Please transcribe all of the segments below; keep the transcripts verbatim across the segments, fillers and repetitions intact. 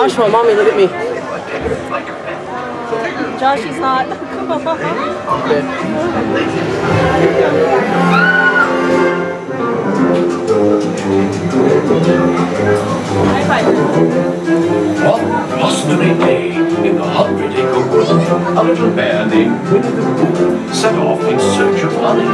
Joshua, mommy, look at me. Josh, he's not. One blustery day in the Hundred Acre Wood, a little bear named Winnie the Pooh set off in search of honey.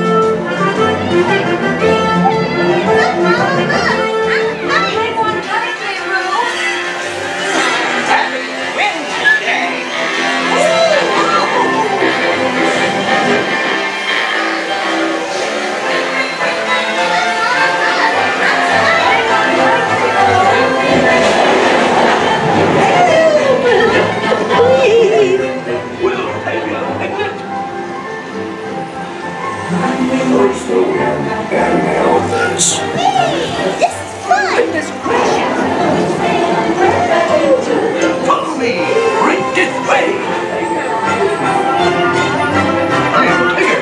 Goodness gracious! Follow me! Right this way! I'm Tigger!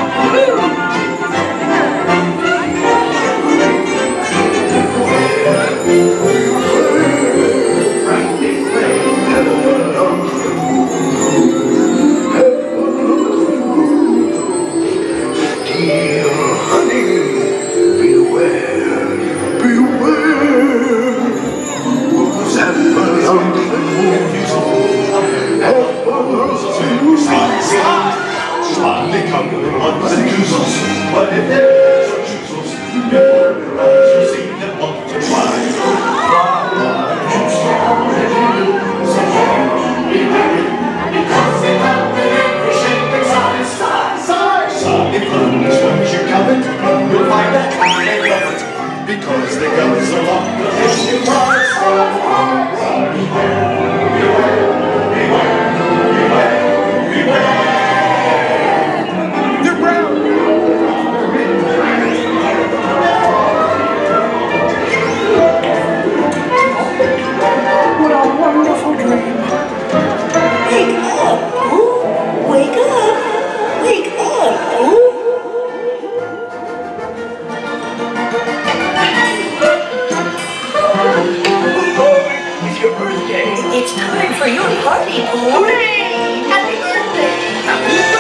Right this way! Dear honey, beware, beware. What's happened on the They come with ones and choosers, but if there's a choosers, you're around to see them want to try. You'll find that they love it because the guns are locked. If you try, beware, beware, beware, beware. They're brown. What a wonderful dream. Wake up, Pooh. Wake up. Wake up, Pooh. It's your birthday. It's time for your party, Pooh. Hooray! Happy birthday! Happy